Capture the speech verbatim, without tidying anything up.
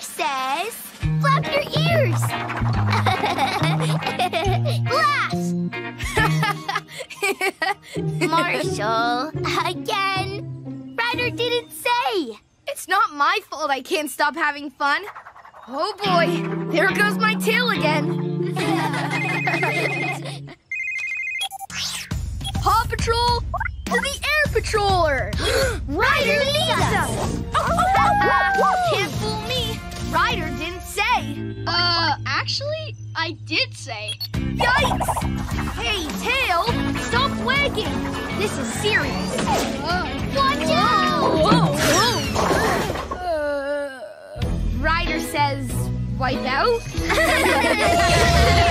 says, flap your ears. Glass. Marshall, again. Ryder didn't say. It's not my fault I can't stop having fun. Oh boy, there goes my tail again. Paw Patrol to the Air Patroller. Ryder leads us. Can't fool me. Ryder didn't say. Uh, actually, I did say. Yikes! Hey, Tail, stop wagging. This is serious. Uh, Watch out! Whoa, whoa. Uh, Ryder says, wipe out?